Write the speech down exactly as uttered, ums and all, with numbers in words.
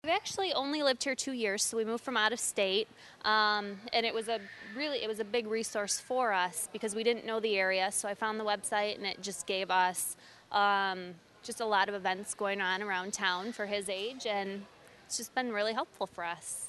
We've actually only lived here two years, so we moved from out of state, um, and it was a really it was a big resource for us because we didn't know the area. So I found the website, and it just gave us um, just a lot of events going on around town for his age, and it's just been really helpful for us.